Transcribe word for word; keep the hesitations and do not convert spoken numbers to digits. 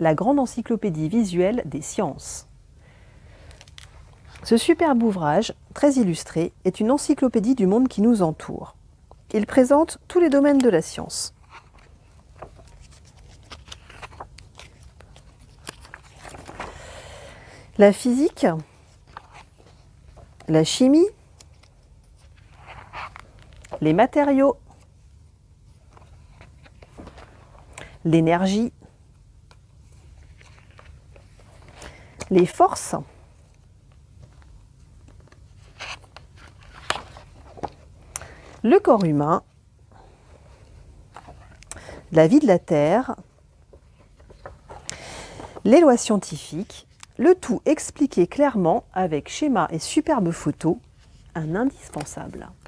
la grande encyclopédie visuelle des sciences. Ce superbe ouvrage, très illustré, est une encyclopédie du monde qui nous entoure. Il présente tous les domaines de la science. La physique, la chimie, les matériaux, l'énergie, les forces, le corps humain, la vie de la Terre, les lois scientifiques, le tout expliqué clairement avec schéma et superbes photos, un indispensable.